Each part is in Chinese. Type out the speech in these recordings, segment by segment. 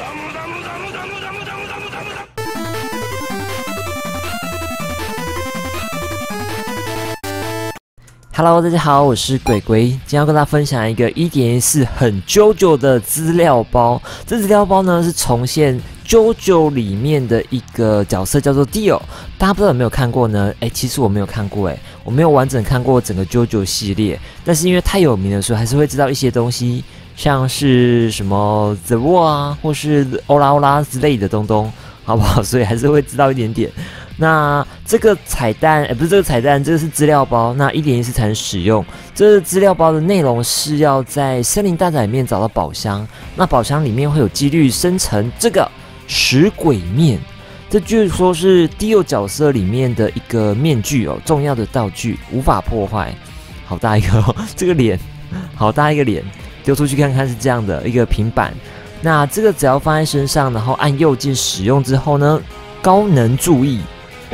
Hello， 大家好，我是鬼鬼，今天要跟大家分享一个 1.14 很 JoJo 的资料包。这资料包呢是重现 JoJo 里面的一个角色，叫做 Dio。大家不知道有没有看过呢？其实我没有看过，我没有完整看过整个 JoJo 系列，但是因为太有名了，所以还是会知道一些东西，像是什么 The War 啊，或是欧拉欧拉之类的东东，好不好？所以还是会知道一点点。那这个彩蛋，不是这个彩蛋，这个是资料包。那1.14才能使用。这个资料包的内容是要在森林大宅里面找到宝箱，那宝箱里面会有几率生成这个食鬼面。这据说是Dio角色里面的一个面具哦，重要的道具，无法破坏。好大一个哦，这个脸，好大一个脸，丢出去看看是这样的一个平板。那这个只要放在身上，然后按右键使用之后呢，高能注意。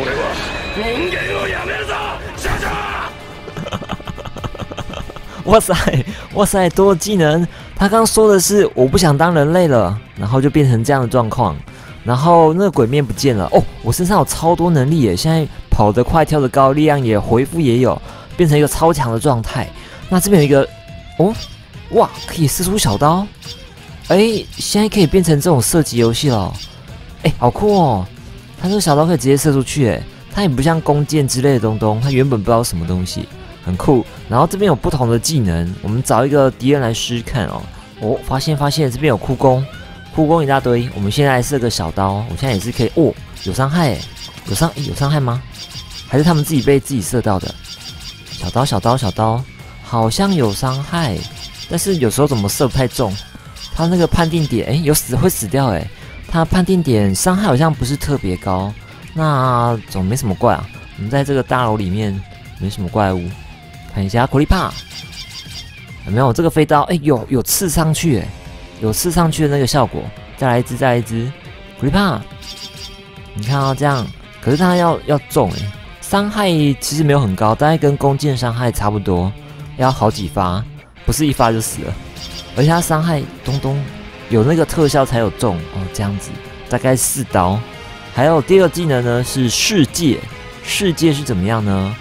哇塞，哇塞，多的技能！他刚刚说的是我不想当人类了，然后就变成这样的状况，然后那个鬼面不见了哦。我身上有超多能力耶，现在跑得快、跳得高，力量也回复也有，变成一个超强的状态。那这边有一个哦，哇，可以射出小刀，现在可以变成这种射击游戏了，好酷哦！他这个小刀可以直接射出去，它也不像弓箭之类的东东，它原本不知道什么东西，很酷。然后这边有不同的技能，我们找一个敌人来试试看哦。发现这边有酷弓，酷弓一大堆。我们现在来射个小刀，我现在也是可以哦，有伤害有伤害吗？还是他们自己被自己射到的？小刀，好像有伤害，但是有时候怎么射不太中？他那个判定点，会死掉他判定点伤害好像不是特别高，那总没什么怪啊。我们在这个大楼里面没什么怪物，看一下苦力怕有没有这个飞刀？有刺上去有刺上去的那个效果。再来一只苦力怕，你看这样，可是它要中伤害其实没有很高，大概跟弓箭伤害差不多，要好几发，不是一发就死了，而且它伤害咚。有那个特效才有中哦，这样子大概4刀。还有第二技能呢是世界是怎么样呢？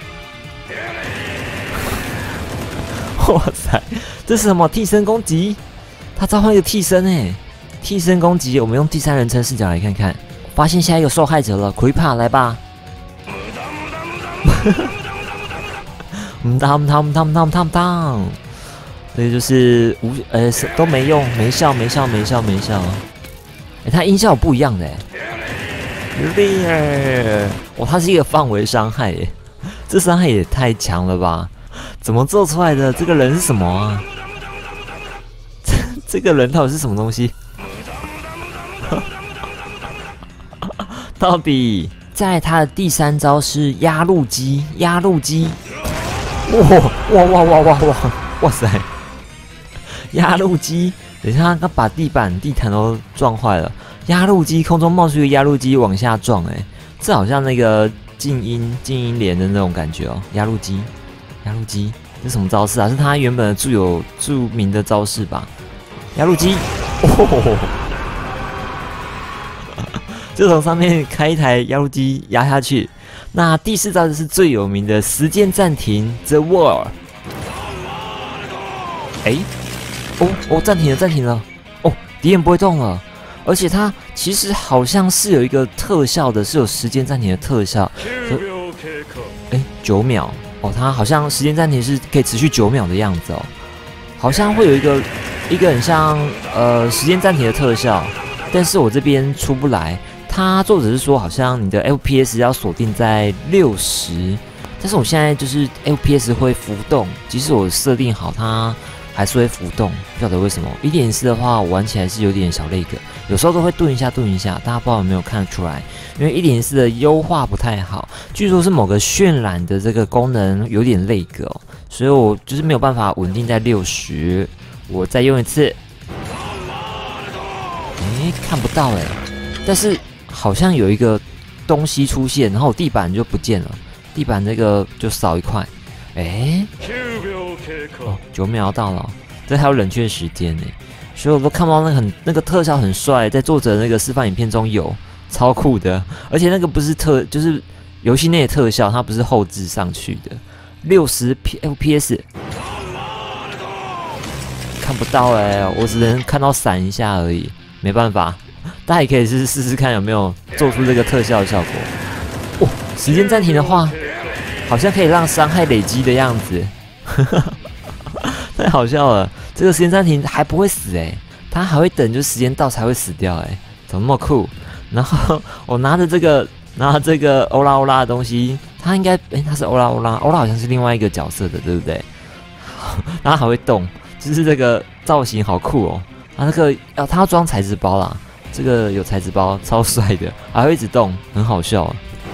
哇塞，这是什么替身攻击？他召唤一个替身替身攻击，我们用第三人称视角来看看，发现下一个受害者了，苦力怕来吧！当。所以就是都没用，没效。它音效不一样的它是一个范围伤害这伤害也太强了吧？怎么做出来的？这个人是什么啊？这个人到底是什么东西？到底在他的第3招是压路机，哇塞！压路机，等一下他把地毯都撞坏了。压路机空中冒出一个压路机往下撞，这好像那个静音连的那种感觉哦。压路机，这什么招式啊？是他原本的著名的招式吧？压路机，就从上面开一台压路机压下去。那第4招就是最有名的时间暂停 The War。暂停了，敌人不会动了，而且它其实好像是有一个特效的，是有时间暂停的特效。9秒它好像时间暂停是可以持续9秒的样子好像会有一个很像时间暂停的特效，但是我这边出不来。它作者是说好像你的 FPS 要锁定在60，但是我现在就是 FPS 会浮动，即使我设定好它。还是会浮动，不晓得为什么。1.14的话，我玩起来是有点小lag，有时候都会顿一下。大家不知道有没有看得出来？因为1.14的优化不太好，据说是某个渲染的这个功能有点lag所以我就是没有办法稳定在60。我再用一次，看不到但是好像有一个东西出现，然后地板就不见了，地板那个就少一块。9秒到了这还有冷却时间所以我都看到那个特效很帅，在作者那个示范影片中有超酷的，而且那个不是就是游戏内的特效，它不是后置上去的，60 FPS 看不到我只能看到闪一下而已，没办法，大家也可以试试看有没有做出这个特效的效果。哦，时间暂停的话，好像可以让伤害累积的样子，太好笑了。这个时间暂停还不会死它还会等就时间到才会死掉怎么那么酷？然后我拿着这个欧拉欧拉的东西，它应该它是欧拉欧拉好像是另外一个角色的，对不对？然后还会动，就是这个造型好酷哦。它要装材质包啦，这个有材质包，超帅的，还会一直动，很好笑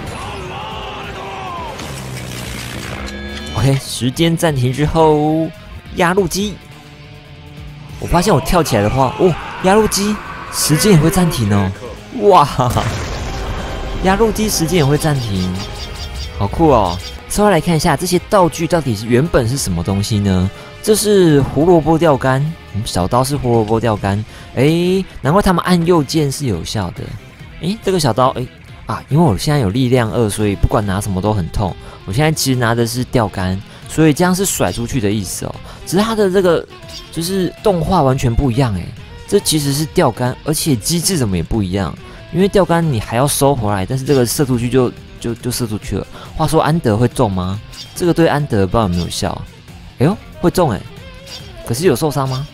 OK， 时间暂停之后，压路机。我发现我跳起来的话，压路机时间也会暂停哦。哇，压路机时间也会暂停，好酷哦！稍微来看一下这些道具到底原本是什么东西呢？这是胡萝卜钓竿，小刀是胡萝卜钓竿，难怪他们按右键是有效的。这个小刀，因为我现在有力量2，所以不管拿什么都很痛。我现在其实拿的是钓竿，所以这样是甩出去的意思哦。只是它的这个就是动画完全不一样这其实是钓竿，而且机制怎么也不一样。因为钓竿你还要收回来，但是这个射出去就射出去了。话说安德会中吗？这个对安德不知道有没有效？会中可是有受伤吗？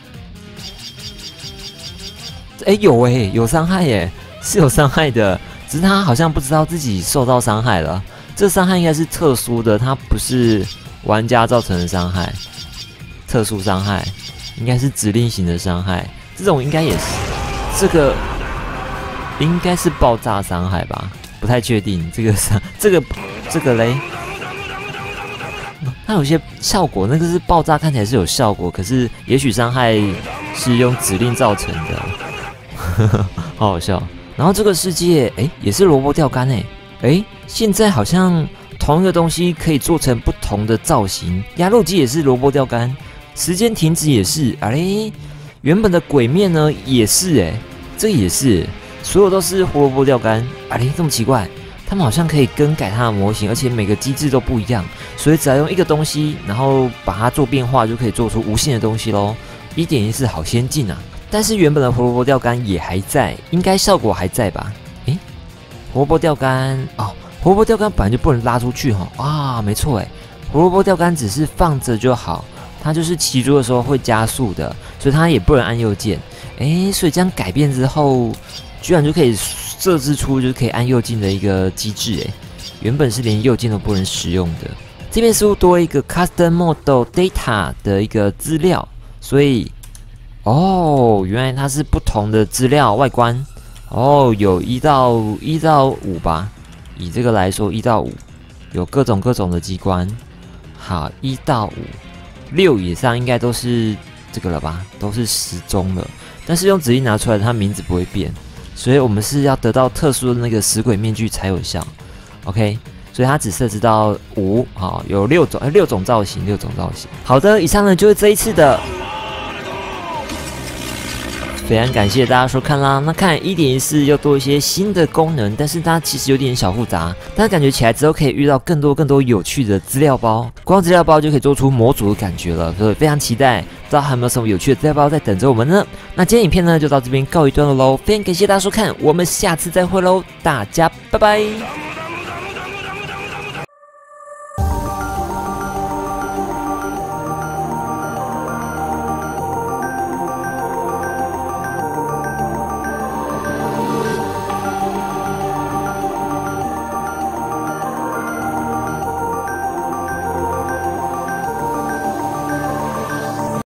有伤害是有伤害的，只是他好像不知道自己受到伤害了。这伤害应该是特殊的，它不是玩家造成的伤害，特殊伤害应该是指令型的伤害。这种应该也是，这个应该是爆炸伤害吧？不太确定。这个嘞，它有些效果，那个是爆炸，看起来是有效果，可是也许伤害是用指令造成的，好好笑。然后这个世界，也是萝卜钓竿现在好像同一个东西可以做成不同的造型。压路机也是萝卜钓竿，时间停止也是，原本的鬼面呢也是，这也是，所有都是胡萝卜钓竿，这么奇怪。他们好像可以更改它的模型，而且每个机制都不一样，所以只要用一个东西，然后把它做变化，就可以做出无限的东西咯。1.14好先进啊！但是原本的胡萝卜钓竿也还在，应该效果还在吧？胡萝卜钓竿胡萝卜钓竿本来就不能拉出去没错胡萝卜钓竿只是放着就好，它就是骑住的时候会加速的，所以它也不能按右键。所以这样改变之后，居然就可以设置出就是可以按右键的一个机制原本是连右键都不能使用的。这边似乎多一个 Custom Model Data 的一个资料，所以原来它是不同的资料外观有1到5吧，以这个来说1到5有各种的机关。好，1到5，6以上应该都是这个了吧，都是时钟了。但是用指令拿出来，它名字不会变。所以我们是要得到特殊的那个死鬼面具才有效 ，OK？ 所以它只设置到5，有6种造型，好的，以上呢就是这一次的，非常感谢大家收看啦。那看 1.14 又多一些新的功能，但是它其实有点小复杂，但是感觉起来之后可以遇到更多有趣的资料包，光资料包就可以做出模组的感觉了，所以非常期待，不知道还有没有什么有趣的资料包在等着我们呢？那今天影片呢就到这边告一段落喽，非常感谢大家收看，我们下次再会喽，大家拜拜。